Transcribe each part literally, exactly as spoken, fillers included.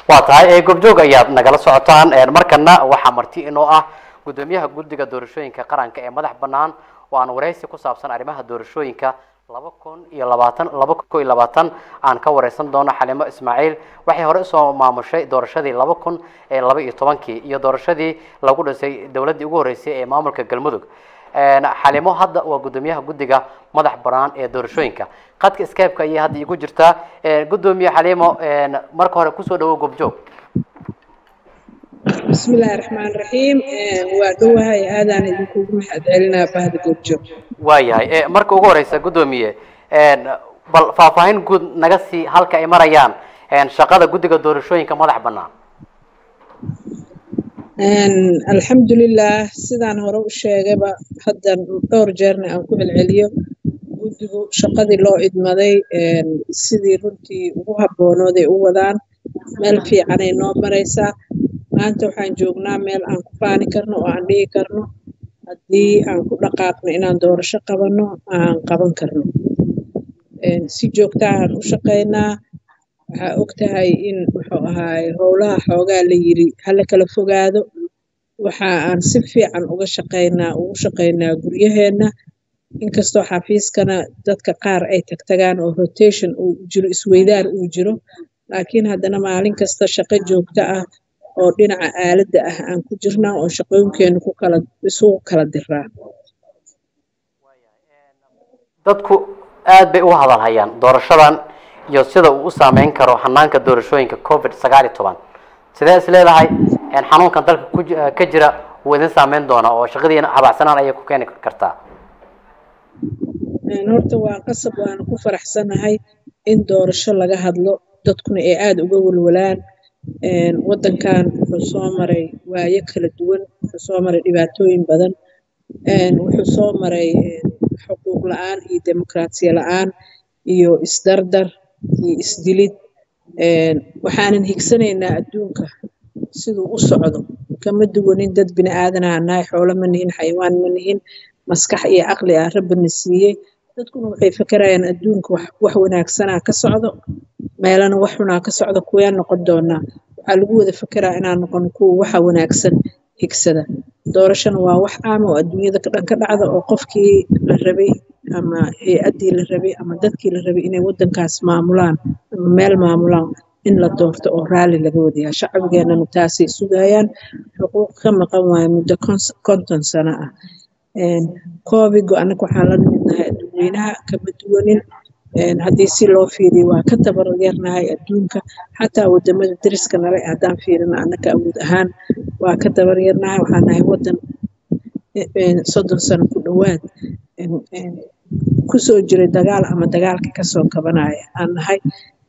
وطاي قب جوج أياد نقل صعطان مركنا وحمرتي إنه آه قدوميها قدقة دورشوين كقرن كمدح بنان وأنا ورئيس كوسابسن أرمها دورشوين ك لبكون يا لباتن لبكون يا لباتن عن كوريسن دون حليمة إسماعيل وحي هرسوا مع مشي دورشدي لبكون لبي يطبنكي يا دورشدي لقول سي دولة يقول رئيس مامل كجلمدوك حليمة هذا وقدوميها قدقة مدح بنان دورشوين ك قد كسكيب كي هذا يقول جرتا قدومي حليمة مركه ركوسو دو قب جوج بسم الله الرحمن الرحيم وادوها يا هذا أنا يكون محدلنا بهذا الجو. وايا مركو غوريسا قدومية بل فافاهين قد نجسي هالك إمريان شقادة قدقة دورشوين كمدح بنان. الحمد لله سيدان هرو الشيء جبا حتى دور جرنا أو كل العليا قدقة شقادة لو إدمادي سيدي رنتي وهبونو دي أودان مال في عني نوع مريسا maanta waxaan joognaa meel aan ku faani karno oo aan dhigi karno haddii aan ku dhaqaaqno inaan doorasho qabanno aan qaban karno si joogto ah aan u shaqeynaa waxaa ogtahay in wuxuu ahaay howlaha xoogaa la yiri hala kala fogaado waxa aan si fiican uga shaqeynaa ugu shaqeynaa guryaheena inkastoo xafiiskana dadka qaar ay tagtagaan oo rotation uu jiro isweydaar uu jiro laakiin haddana maalin kasta shaqo joogto ah oo dhinaca aaladda ah aan ku jirnaa oo shaqooyinkeenu ku kala isugu kala diraa dadku aad bay u hadal hayaan doorashadan iyo sida uu u saameyn karo xanaanka doorashooyinka covid sagaal iyo toban sidee is leedahay in xanuunkan dalka ka jira uu idin saameyn doona oo shaqadiina habacsanaan ayay ku keeni kartaa horta waa qasab waan ku faraxsanahay in doorasho laga hadlo dadkuna ay aad uga walwalaan waddankan wuxuu soo maray waayo kala duwan wuxuu soo maray dhibaatooyin badan wuxuu soo maray xuquuq la'aan iyo dimuqraasiya la'aan iyo isdardar iyo isdilid waxaanan higsanaynaa adduunka siduu u socdo kama duwanin dad bini aadanaha nahay xoolo ma nihin xayawaan ma nihin maskax iyo caqli ah rabbina siiyey dadkuna waxay fakarayaan adduunka wax wanaagsanaa ka socdo meelana wax xunaa ka socdo kuween noqon doonaa waxaa lagu wada fakeraa inaan noqon kuwa waxa wanaagsan higsada doorashana waa wax caam oo adduunyada ka dhan ka dhacda oo qofkii la rabay ama hay-addii la rabay ama dadkii la rabay inay waddankaas maamulaan ama meel maamulaan in la doorto oo raalli laga wadayaa shacbigeenana taasay sugayaan xuquuq ka maqan waayo muddo konton sano ah koobigo annaga waxaan la nimidnahay adduuweynaha kama duwanin haddii si loo fiiriyo waa ka tabaryarnahay adduunka xataa wadamada dariska nale haddaan fiirino annaka awood ahaan waa ka tabaryarnahay waxaan nahay waddan soddon sano ku dhowaad kusoo jiray dagaal ama dagaalka kasoo kabanaya aan nahay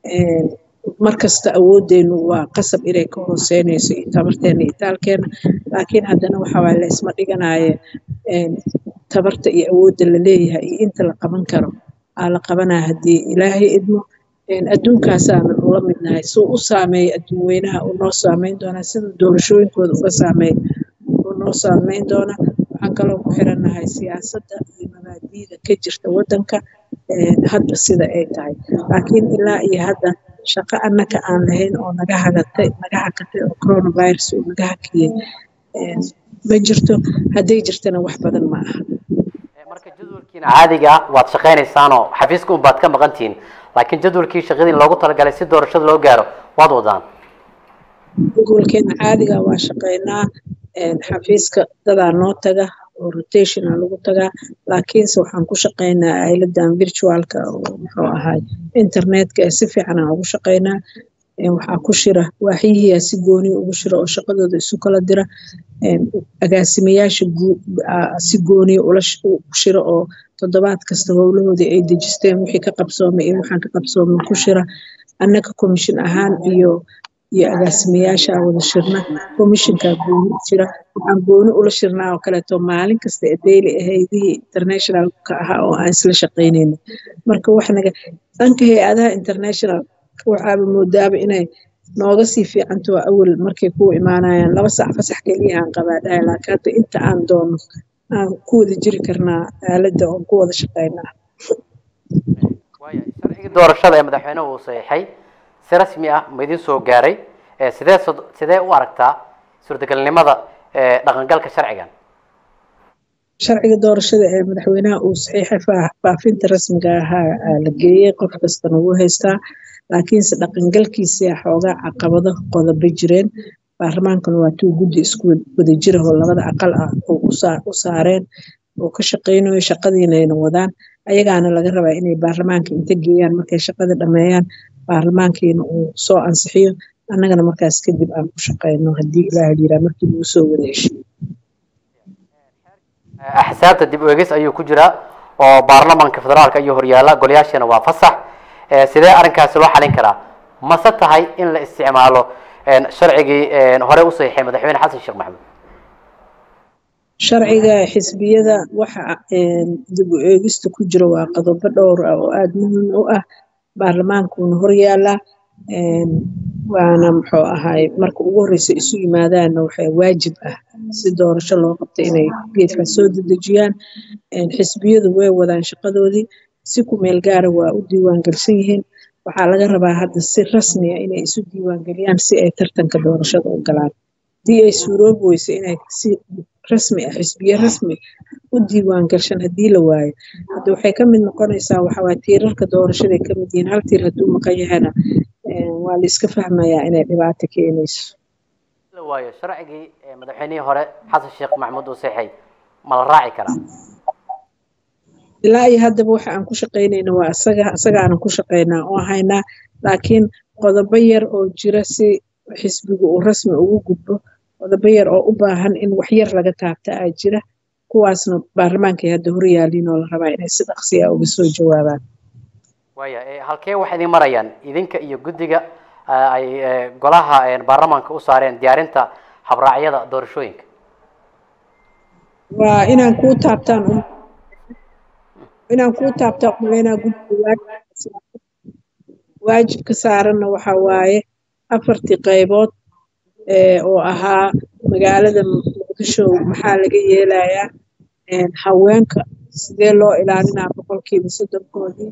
markasta awooddeenu waa qasab inay ka hooseynayso iyo tabarteena iyo taalkeena laakiin haddana waxa waa la isma dhiganaye tabarta iyo awoodda la leeyahay iyo inta la qaban karo aa la qabanaa haddii ilaahay idmo adduunkaasaana ula midnahay suu u saameeya adduun weynaha uu noo saameyn doonaa sida doorashooyinkooda uga saameey uu noo saameyn doonaa waxaan kaloo ku xirannahay siyaasadda iyo mabaadi'da ka jirta waddanka hadda sida ay tahay laakiin ilaa iyo hadda shaqo annaka aan lahayn oo naga hagatay naga hakatay oo coronavirus uu naga hakiyey ma jirto hadday jirtana wax badan ma aha marka jadwalkiina caadiga waad shaqaynaysaanoo xafiiska un baad ka maqantihiin laakiin jadwalkii shaqadii loogu talagalay si doorashada loo gaaro waad wadaan jadwalkeena caadiga waa shaqaynaa xafiiska dadaa noo taga oo rotationa lagu tagaa laakiinse waxaan ku shaqaynaa aaladdan virtualka oo muxuu ahaay internetka ee si fiican aan ugu shaqaynaa waxaa ku shira waaxyihiyaa si gooni ugu shira oo shaqadooda isu kala dira agaasimayaasha si gooni ula shira oo toddobaad kasta howlahoodii ay dejisteen wixii ka qabsoomay iyo waxaan ka qabsoomin ku shira annaka commission ahaan iyo iyo agaasimayaasha wada shirna commissionka gooni jira waxaan gooni ula shirnaa oo kaleeto maalin kasta ee daily ahaydii internationalka ahaa oo aan isla shaqaynayna marka wax naga dhanka hay-adaha international waxaaba moodaaba inay nooga sii fiicanto waa awal markay ku imaanayaan laba saac fasax keliya aan qabaadhahay laakiin hadda inta aan doono aan ku wada jiri karnaa aaladda oon ku wada shaqaynaa sharcigii doorashada ee madaxweynuhu uu saxiixay si rasmi ah ma idin soo gaaray sidee sidee u aragtaa suurtagalnimada dhaqangalka sharcigan sharciga doorashada ee madaxweynaha uu saxiixay faafinta rasmiga ahaa la geeyey qof kastana wuu haystaa laakiinse dhaqangalkiisa xoogaa caqabado qodobo jireen baarlamaankana waa tuu guddi isku wada jira oo labada aqal ah oo u saareen oo ka shaqeynayo shaqadiina ayna wadaan ayagaana laga rabaa inay baarlamaanka inta geeyaan markay shaqada dhameeyaan baarlamaankiina uu soo ansixiyo annagana markaas kadib aan ku shaqeyno haddii ilaaha yiraa markii lagu soo wada heshiiyo axsaabta dib u eegis ayuu ku jiraa oo baarlamaanka federaalka iyo horyaala golayaashana waa fasax sidee arrinkaasi loo xalin karaa mase tahay in la isticmaalo sharcigii hore u saxiixay madaxweyne xasan sheekh maxamuud sharciga xisbiyada waxa dib u eegista ku jira waa qodobo dhowr ah oo aada muhiim u ah baarlamaankuna horyaala waana muxuu ahaay marka ugu horeysa isu yimaadaanna waxaa waajib ah si doorasho loo qabta inay geedka soo dedejiyaan xisbiyadu way wadaan shaqadoodii si ku meel gaara waa u diiwaan galsan yihiin waxaa laga rabaa hadda si rasmi ah inay isu diiwaan geliyaan si ay tartanka doorashada u galaan haddii ay suuroobi weyso inay si rasmi ah xisbiye rasmi u diiwaan gashan haddii la waayo hadda waxay ka mid noqonaysaa waxawaa tiirarka doorashaday ka mid yihiin hal tiir hadduu maqan yahana waa la iska fahmayaa inay dhibaato keenayso la waayo sharcigii madaxweynihii hore xasan sheekh maxamuud uu saxiixay ma la raaci karaa ilaa iyo haddaba waxa aan ku shaqaynayna waa isaga isagaanan ku shaqaynaa oo haynaa laakiin qodobo yar oo jira si xisbigu uu rasmi ugu gudbo qodobo yar oo u baahan in wax yar laga taabta aa jira kuwaasna baarlamaankay hadda horyaaliin oo la rabaa inay si dhaqsi ah uga soo jawaabaan waya halkee waxay idin marayaan idinka iyo guddiga ay golaha baarlamaanka u saareen diyaarinta habraacyada doorashooyinka waa inaan kuu taabtaan inaan kuu taabtaan umaleynaa guddiga waajibka saaranna waxa waaye afartii qaybood oo ahaa magaalada muqdisho maxaa laga yeelayaa haweenka sidee loo ilaalinaa boqolkiiba soddonkoodii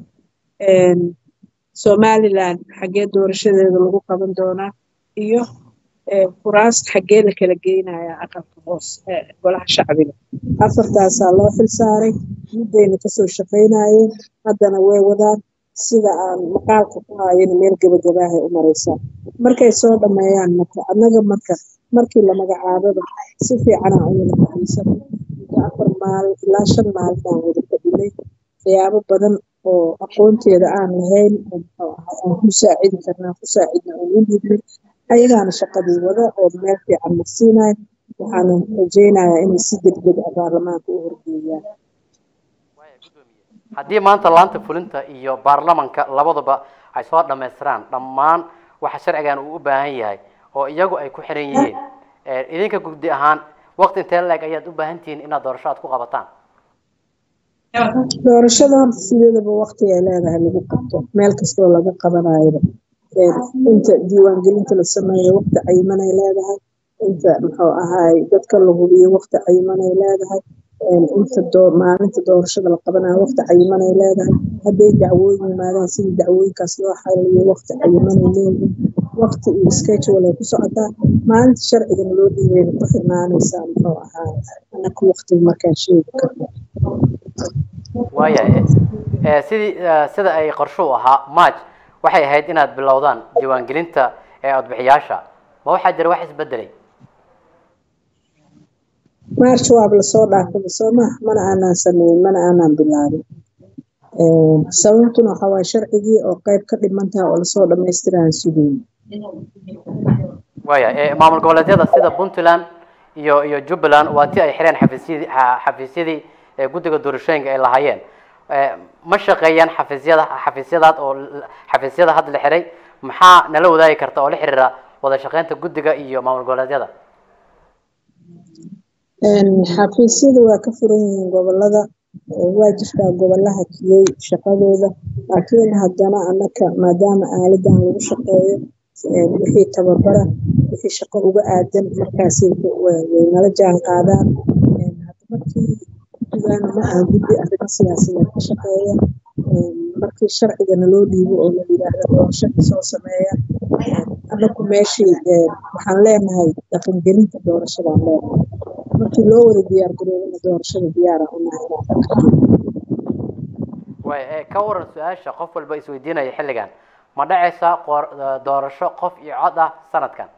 somaliland xaggee doorashadeeda lagu qaban doonaa iyo kuraasta xaggee la kala geynayaa aqalka hoos golaha shacbiga afartaasaa loo xil saaray muddayna kasoo shaqaynayeen haddana way wadaan sida aan maqaalka ku haayana meel gabagabaahay u maraysaa markay soo dhammeeyaan marka annaga marka markii la magacaababa si fiicanaa u wada fadhiisan muddo afar maalin ilaa shan maalin aan wada fadhinay waxyaabo badan oo aqoonteeda aan lahayn muxuu ahay aan ku saacidi karnaa ku saacidna aan u dhiibnay ayagaana shaqadii wada oo meel fiican marsiinayo waxaana rajaynayaa inay si degdeg ah baarlamaanka u horgeeyaan haddii maanta laanta fulinta iyo baarlamanka labaduba ay soo dhammaystiraan dhammaan waxa sharcigan uu u baahan yahay oo iyagu ay ku xiran yihiin idinka guddi ahaan waqti intee la-eg ayaad u baahan tihiin inaad doorasho aad ku qabataan doorashada horta sideedaba waqti ay leedahay lagu qabto meel kastoo laga qabanayoba inta diiwaangelinta la sameeyo waqti cayimanay leedahay inta muxuu ahaay dadka la hubiyo waqti cayimanay leedahay inta maalinta doorashada la qabanayo waqti cayimanay leedahay hadday dacwooyin yimaadaan sidii dacwooyinkaas loo xaliyo waqti cayimanay leeyihiin waqti iyo schedule ay ku socotaa maalinta sharcigana loo dhiibayna ku xirnaanaysaa muxuu ahaa anaka waqtiga markaan sheegi karno waayahay sidii sida ay qorsho u ahaa march waxay ahayd inaad bilowdaan diiwaangelinta ee codbixiyaasha ma waxaa jira wax isbedelay march waaba lasoo dhaafay sooma mana aanaan sameyn mana aanaan bilaabin sababtuna waxaa waaye sharcigii oo qayb ka dhimantaha oo lasoo dhammaystiraan sugeyn waya maamul goboleedyada sida puntland iyo iyo jubbaland waa tii ay xireen xafiisyadii xafiisyadii guddiga doorashooyinka ay lahaayeen ma shaqeeyaan xafiisyada xafiisyadaad oo xafiisyada hadda la xiray maxaa nala wadaagi karta oo la xiriira wada shaqeynta guddiga iyo maamul goboleedyada xafiisyada waa ka furan yihiin gobolada waa jirtaa gobolaha kiyey shaqadooda laakiin haddana annaka maadaama aaladan lagu shaqeeyo wixii tababara wixii shaqo uga aadan markaas way nala jaan qaadaan markii guddigaana ma aha guddi arrimo siyaasadeed ka shaqeeya markii sharcigana loo dhiibo oo la yidhaahdo doorashada soo sameeya anaku meeshii waxaan leenahay dhaqangelinta doorashadaan leenahay markii loo wada diyaar garoobana doorashada diyaara u nahay way ka waran su-aasha qof walba isweydiinaya xilligan ma dhacaysa doorasho qof iyo cod ah sanadkan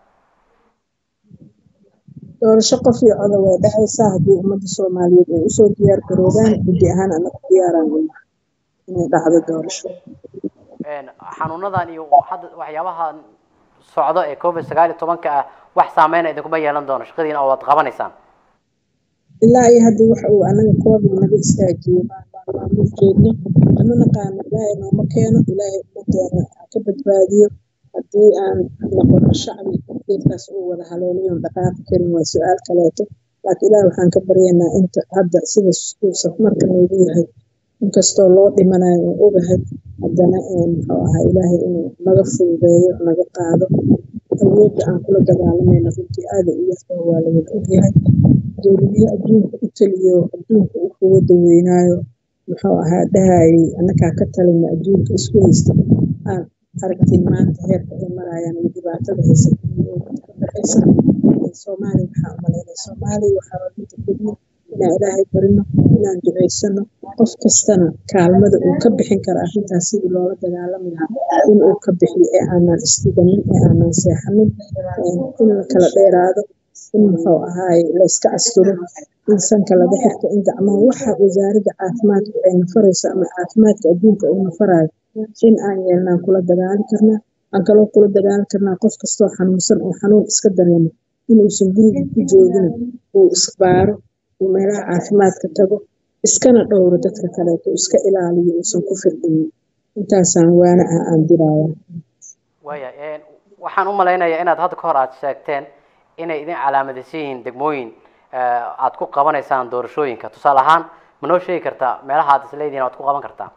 doorasho qof iyo cod way dhacaysaa haddii ummadda Soomaaliyeed ay usoo diyaar garoobaan guddi ahaan anaku diyaaraan u nahay inay dhacdo doorasho xanuunadan iyo waxyaabaha socdo ee covid sagaal iyo toban ka ah wax saameyn ah idinkuma yeelan doono shaqadiina oo aad qabanaysaan ilaa iyo hadda waxa uu anaga covid naga istaajiyey maamul jeedno ama naqaano ilaahay nooma keeno ilaahay ummadeena ka badbaadiyo haddii aan noqono shacbi geedkaas uu wada haleelayo dhaqaaqi karin waa su-aal kaleeto laakiin ilaahay waxaan ka baryaynaa inta hadda sida uu safarka noogu yahay inkastoo loo dhimanayo oo ogahay haddana muxuu ahaa ilaahay inuu naga fududeeyo naga qaado awoodda aan kula dagaalamayna runtii aada u yartao waa la wada ogyahay dowladihii adduunka u taliyo adduunka u quwada weynaayo muxuu ahaa dhahayay annagaa ka talina adduunka isku haysta aan aragtiin maanta heerka ay marayaan iyo dhibaatada haysata ka dhexaysa soomaaliya waxaa umalaynay soomaaliya waxaa rabinta keliya inaan ilaahay barino inaan duceysano qof kastana kaalmada uu ka bixin kara arrintaas sidii loola dagaalami lahaa in uu ka bixiyo ee aanan istiganin ee aanan seexanin in la kala dheeraado in muxuu ahaay la iska asturo in sanka laga xirto in gacmaha waxa wasaaradda caafimaadku ay nafarayso ama caafimaadka adduunka uu nafarayo in aan yeelnaan kula dagaali karnaa aan kaloo kula dagaali karnaa qof kastoo xanuunsan oo xanuun iska dareemo inuusan guriga ku joogin uu isbaaro uu meelaha caafimaadka tago iskana dhowro dadka kaleeto iska ilaaliyo uusan ku firdhinin intaasaan waana ah aan diraayaa waya waxaan u malaynayaa inaad hadda ka hor aad sheegteen inay idin calaamadaysan yihiin degmooyin aad ku qabanaysaan doorashooyinka tusaale ahaan ma noo sheegi kartaa meelaha aad isleedihiin aad ku qaban kartaa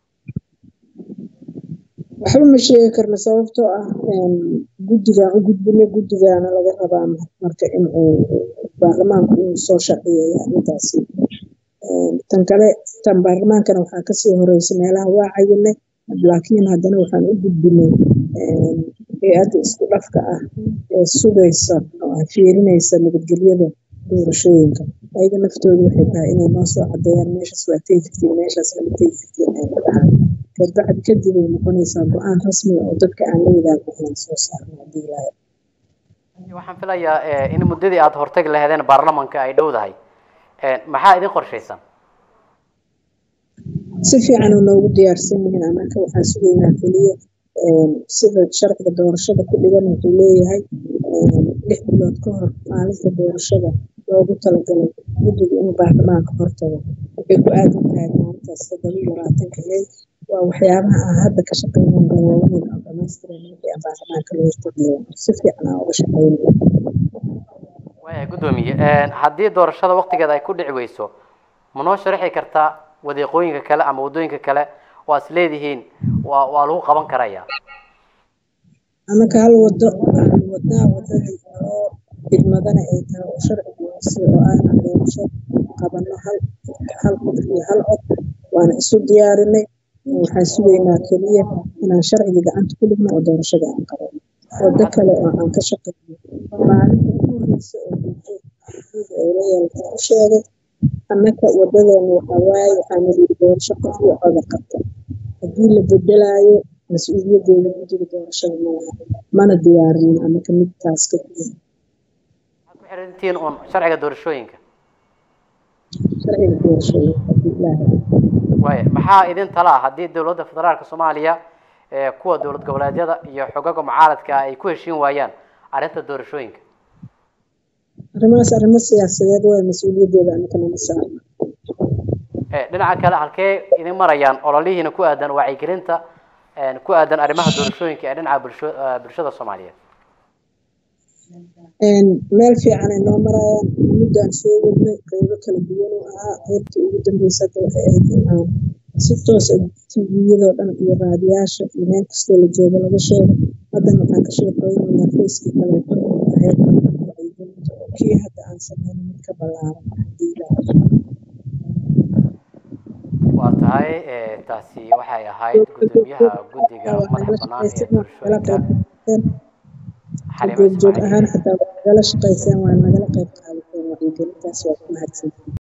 waxba ma sheegi karna sababtoo ah guddigaan u gudbinay guddigaana laga rabaa marka in uu baarlamaanku uu soo sharciyeeyo arrintaasi tan kale tan baarlamaankana waxaa kasii horeysa meelaha waa cayinay laakiin haddana waxaan u gudbinay hay-adda isku dhafka ah ee sugaysa oo fiirinaysa nabadgelyada doorashooyinka ayaga naftooda waxay tahay inay noo soo cadeeyaan meeshaas waa tegi jirtiin meeshaas lama tegi jirtiin ay ka dhacaan kadbacdi kadib ay noqonaysaa go-aan rasmi oo dadka aan la wadaagno inaan soo saarno haddii ilaahay waxaan filayaa in muddadii aad hortagi lahaydeen baarlamanka ay dhowdahay maxaa idin qorshaysan si fiican oo noogu diyaarsan yihiin annaka waxaan sugaynaa keliya sida sharciga doorashada ku dhigan wuxuu leeyahay lix bilood ka hor maalinta doorashada loogu talagalay guddiga inuu baarlamaanka hortago waxay ku aadan tahay maalintaas toddoba iyo labaatanka ley waa waxyaabaha aan hadda ka shaqeynan dawooyin oo dhamaystiran wixii aan baarlamaanka loo hortaglayo si fiican aan uga shaqeynayo waya guddoomiye haddii doorashada waqtigeeda ay ku dhici weyso ma noo sharaxi kartaa wadiiqooyinka kale ama waddooyinka kale waa is leedihiin waa waa lagu qaban karayaa annaka hal waddo aan wadnaa waddadii oo khidmadana ay tahay oo sharcigu si oo aan doorasho qabanno hal hal qof iyo hal cod waana isu diyaarinay waxaan sugaynaa keliya inaan sharciga gacanta ku dhigno oo doorashada aan qabano waddo kale oo aan ka shaqeyno maalinta ku horeysa oo bulshada ay la yeelata u sheegay annaka waddadeena waxaa waaye waxaana yidhi doorasho qof iyo coda qabta haddii la bedelaayo mas-uuliyadeeda guddiga doorashada ma laha mana diyaarinin annaka midtaas ka fiican waxaad ku xirantihiin uun sharciga doorashooyinka sharciga doorashooyinka haddii ilaahay waaya maxaa idin tala ah haddii dowladda federaalka soomaaliya kuwa dowlad goboleedyada iyo xogaga mucaaradka ay ku heshiin waayaan arrinta doorashooyinka arrimahaas arrimo siyaasadeed waa mas-uuliyadeeda annaka nama saarno dhinaca kale halkee idin marayaan ololihiina ku aadan wacyigelinta ku aadan arrimaha doorashooyinka ee dhinaca bulsho bulshada soomaaliyeed meel fiican ay noo marayaan muddaan soo wadnay qaybo kala duwan oo ahaa qaybtii ugu dambeysa hadda waxay ahayd in aan si toos ah tviyadoo dhan iyo raadiyaasha iyo meel kastoo la joogo laga sheego haddana waxaan ka sheekeynaynaa fayskii kaleeto oo ahayd wacyigelinta oo kii hadda aan sameyno mid ka ballaaran haddii ilaahay waa tahay taasi waxay ahayd guddoomiyaha guddiga madaxa bannaan ee doorashooyinka qaadateen Xaliimo joog joog Ismaaciil ahaan xataa waa nagala shaqayseen waa nagala qayb qaadateen wacyigelintaas waa ku mahadsan